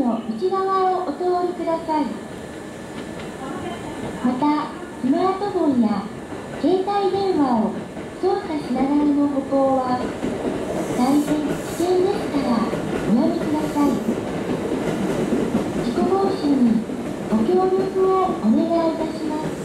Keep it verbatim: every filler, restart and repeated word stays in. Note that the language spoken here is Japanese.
の内側をお通りください。また、スマートフォンや携帯電話を操作しながらの歩行は大変危険ですからおやめください。事故防止にご協力をお願いいたします。